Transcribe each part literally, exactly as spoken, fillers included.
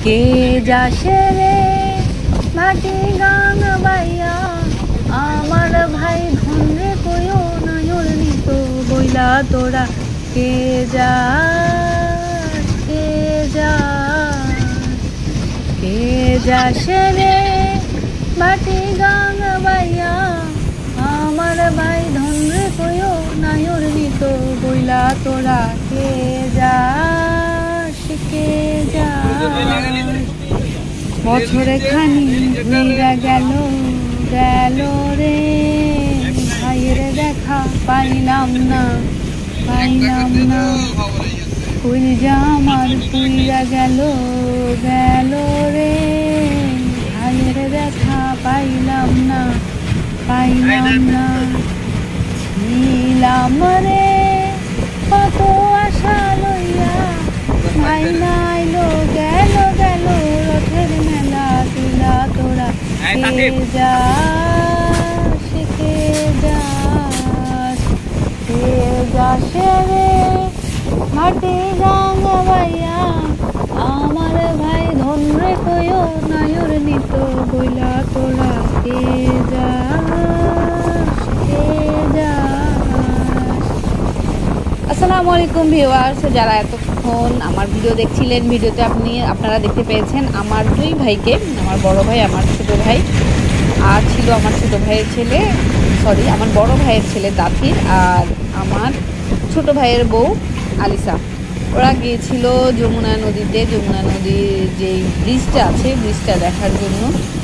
কে যাসে রে মাটি গান বাইয়া আমার ভাই ধনরে কইও নয়র নিত বইলা তোরা কে যাস কে যাস কে যাসে রে মাটি গান বাইয়া আমার ভাই ধনরে কইও নয়র নিত বইলা তোরা কে যাস কে যাস বছরে খানি ঘুরা গেল গেল রে ভাইয়ের দেখা পাইলাম না পাইলাম না কই যা আমার পুইরা গেল গেল রে ভাইয়ের দেখা পাইলাম না পাইলাম না ছিলাম রে কত আশা লইয়া ভাই নাইলো গেল গেল রথের মেলা তুলা তোরা কে যাস কে যাস কে যাসে রে মাটি গাঙ্গা বাইয়া আমার ভাই ধনরে কইও নায়র নিত বইলা তোরা কে যাস কে যাস। আসসালামু আলাইকুম ভিউয়ার্স, যারা এতক্ষণ আমার ভিডিও দেখছিলেন, ভিডিওতে আপনি আপনারা দেখতে পেয়েছেন আমার দুই ভাইকে, আমার বড় ভাই, আমার ছোট ভাই, আর ছিল আমার ছোট ভাইয়ের ছেলে, সরি আমার বড় ভাইয়ের ছেলে দাফির, আর আমার ছোট ভাইয়ের বউ আলিসা। ওরা গিয়েছিল যমুনা নদীতে, যমুনা নদীর যেই ব্রিজটা আছে ব্রিজটা দেখার জন্য।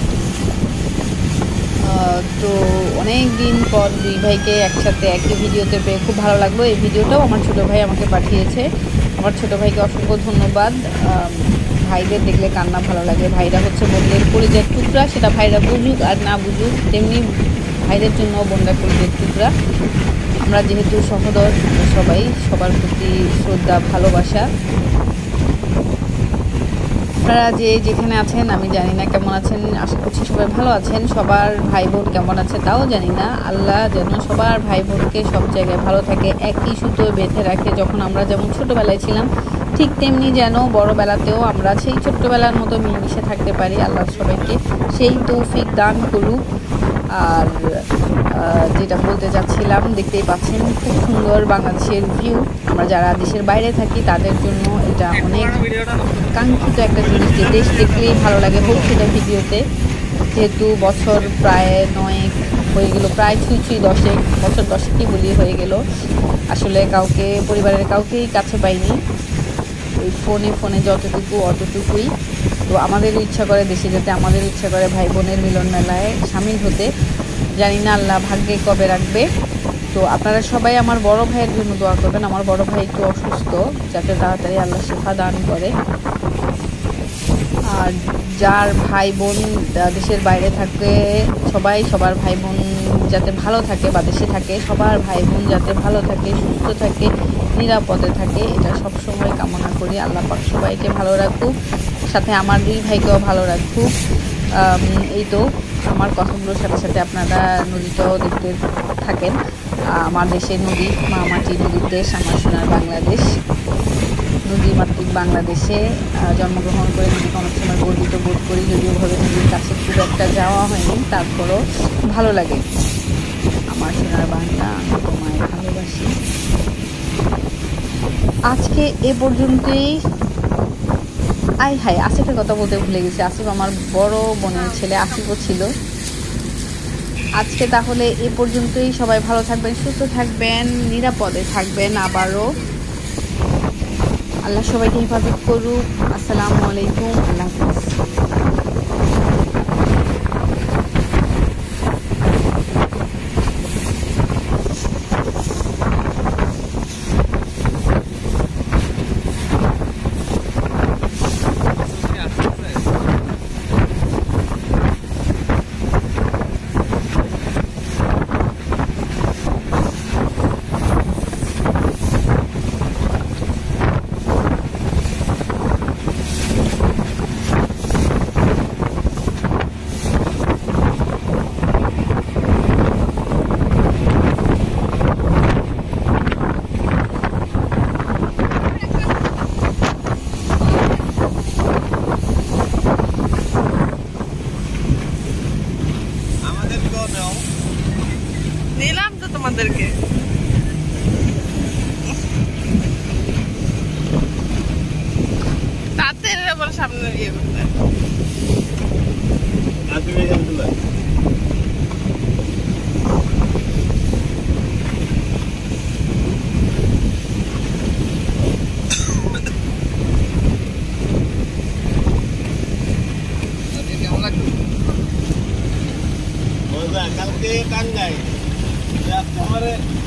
তো অনেক দিন পর দুই ভাইকে একসাথে একই ভিডিওতে পেয়ে খুব ভালো লাগলো। এই ভিডিওটাও আমার ছোটো ভাই আমাকে পাঠিয়েছে। আমার ছোটো ভাইকে অসংখ্য ধন্যবাদ। ভাইদের দেখলে কান্না ভালো লাগে। ভাইরা হচ্ছে বোনদের কলিজার টুকরা, সেটা ভাইরা বুঝুক আর না বুঝুক, তেমনি ভাইদের জন্য বোনরা কলিজার টুকরা। আমরা যেহেতু সহোদর, সবাই সবার প্রতি শ্রদ্ধা ভালোবাসা। আপনারা যে যেখানে আছেন আমি জানি না কেমন আছেন, আশা করছি সবাই ভালো আছেন। সবার ভাই বোন কেমন আছে তাও জানি না। আল্লাহ যেন সবার ভাই বোনকে সব জায়গায় ভালো থাকে, একই সুতো বেঁধে রাখে। যখন আমরা যেমন ছোটোবেলায় ছিলাম ঠিক তেমনি যেন বড়োবেলাতেও আমরা সেই ছোট্টবেলার মতো মিলেমিশে থাকতে পারি। আল্লাহ সবাইকে সেই তৌফিক দান করুক। আর যেটা বলতে যাচ্ছিলাম, দেখতেই পাচ্ছেন খুব সুন্দর বাংলাদেশের ভিউ। আমরা যারা দেশের বাইরে থাকি তাদের জন্য এটা অনেক কাঙ্ক্ষিত একটা জিনিস, যে দেশ দেখলেই ভালো লাগে। হচ্ছে এটা ভিডিওতে, যেহেতু বছর প্রায় নয়েক হয়ে গেল, প্রায় ছুঁই ছুঁই দশেক, বছর দশেকই বলি হয়ে গেল। আসলে কাউকে, পরিবারের কাউকেই কাছে পাইনি, ওই ফোনে ফোনে যতটুকু অতটুকুই। তো আমাদের ইচ্ছা করে দেশে যেতে, আমাদের ইচ্ছা করে ভাই বোনের মিলন মেলায় সামিল হতে। জানি না আল্লাহ ভাগ্যে কবে রাখবে। তো আপনারা সবাই আমার বড় ভাইয়ের জন্য দোয়া করবেন। আমার বড় ভাই একটু অসুস্থ, যাতে তাড়াতাড়ি আল্লাহ শিফা দান করে। আর যার ভাই বোন দেশের বাইরে থাকে, সবাই সবার ভাই বোন যাতে ভালো থাকে, বা দেশে থাকে সবার ভাই বোন যাতে ভালো থাকে, সুস্থ থাকে, নিরাপদে থাকে, এটা সবসময় কামনা করি। আল্লাহ পাক সবাইকে ভালো রাখুক, সাথে আমার দুই ভাইকেও ভালো রাখুক। এই তো আমার কথাগুলোর সাথে সাথে আপনারা নদীটাও দেখতে থাকেন। আমার দেশের নদী, মামাটি নদীর দেশ, আমার সোনার বাংলাদেশ, নদীমাতৃক বাংলাদেশে জন্মগ্রহণ করে নদীকে অনেক সময় গর্বিত বোধ করি। যদিও ভাবে নদীর কাছে খুব একটা যাওয়া হয়নি, তারপরও ভালো লাগে। আমার সোনার বাংলা, আমি তোমায় ভালোবাসি। আজকে এ পর্যন্তই। আই হাই আসিফের কথা বলতে ভুলে গেছি। আসিফ আমার বড় বোনের ছেলে, আসিফও ছিল। আজকে তাহলে এ পর্যন্তই। সবাই ভালো থাকবেন, সুস্থ থাকবেন, নিরাপদে থাকবেন। আবারও আল্লাহ সবাইকে হেফাজত করুক। আসসালামু আলাইকুম, আল্লাহ হাফেজ। টাঙ্গাই, আজকে আমারে